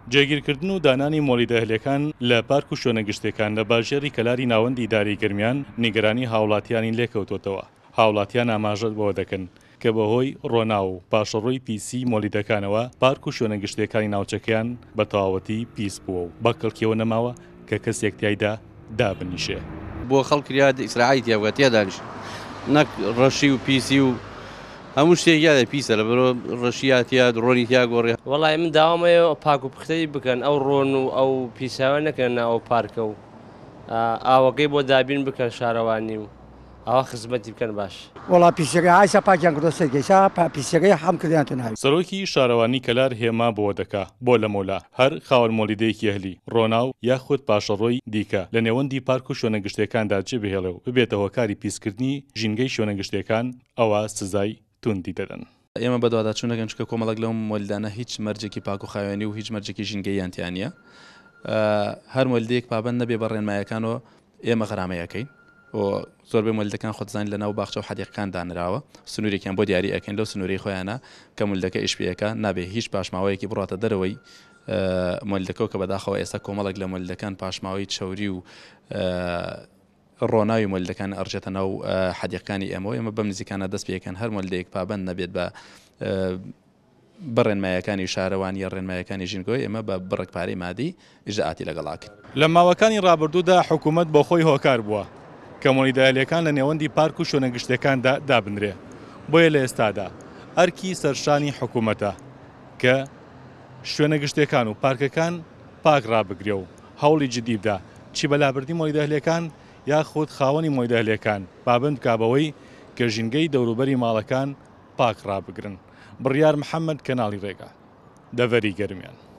جێگیرکردن و دانانی مۆڵیدەهلەکان لە پارک و شوێنەگشتەکان لە باژێری کەلاری ناوەندی داری گرمیان نیگەرانی هاوڵاتیانی لێکەوتوتەوە. هاوڵاتیان ئاماژەت بۆ دەکەن کە بەهۆی ڕۆنا و پاشەڕۆی پیسی مۆلیدەکانەوە پارک و شوێنەگشتەکانی ناوچەکەیان بە تەواوەتی پیس بووە و بەکەڵکیەوە نەماوە کە کەسێک تایدا دابنیشێ. بۆ خەڵکریا ئیسراعی تیاوە تێدانیش نەک ڕەشی و پیسی و هەموو شتێکیادا پیسە لە بەرۆ ڕەشیاتیا ڕۆنی تیا گۆڕی. وەڵای من داوامەیە پاک و پختەی بکەن ئەو ڕۆن و ئەو پیساوە نەکەن ئەو پارکە و ئاوەکەی بۆ دابین بکەن شارەوانی و ئەوە خزمەتی بکەن باش. وڵا پیسەکەی ئایسا پاکیان کردۆ سەرگەیسا پیسەکەی حەم کردیان تو ناوی. سەرۆکی شارەوانی کەلار هێما بۆ دەکا بۆ لە مۆلا هەر خاوەن مۆلیدەیەکی هەلی ڕۆناو یاخود پاشەڕۆی دیکە لە نێوەندی پارک و شوێنەگشتەکاندا چ بهێڵێ و ببێتە هۆکاری پیسکردنی ژینگەی شوێنەگشتەکان ئەوە سزای توندی دەدەن. ئێمە بەدواداچوونەکەن چکە کۆمەڵک لەو مۆلیدانە هیچ مەرجێکی پاک و خاوێنی و هیچ مەرجێکی ژینگەییانتیانە هەر مۆلیدەیەک پابەند نەبێ بە ڕێنمایەکانەوە ئێمە غەرامەیەکەین و زۆربەی مۆلیدەکان خۆتزانین لە ناو باخچە و حەدیقەکان دانراوە سنوورێکیان بۆ دیاری ئەکەن لەو سنووری خۆیانە کە مۆلیدەکە ئیشپێیەکە نابێ هیچ پاشماوەیەکی بڕاتە دەرەوەی مۆلیدەکە کە بەداخەوە ئێستا کۆمەڵک لە مۆلیدەکان پاشماوەی چەوری و ڕۆناوی مۆلیدەکان ئەڕژێتە ناو حەدیقەکانی ئێمە بەم نزیکانە دەست پێکەن هەر مۆلیدەیەک پابەند نەبێت بە بڕێنمایەکانی شارەوانی یا ڕێنمایەکانی ژینگۆی ئێمە بە بڕێکپارەی مادی ئیژداعاتی لەگەڵاکەین. لە ماوەکانی ڕابردوودا حکوومەت بۆ خۆی هۆکار بووە کە مۆلیدەهلەکان لە نێوەندی پارک و شوێنەگشتەکاندا دابنرێ بۆیە لە ئێستادا ئەرکی سەرشانی حکوومەتە کە شوێنەگشتەکان و پارکەکان پاک ڕابگرێ و هەوڵی جدی بدە چی بەلابردی مۆلیدەهلەکان یاخود خاوەنی مۆلیدەهلەکان پابند کابەوەی کە ژینگەی دەوروبەری ماڵەکان پاک ڕابگرن. بڕیار محەممەد کەناڵی ڕێگا دەڤەری گەرمیان.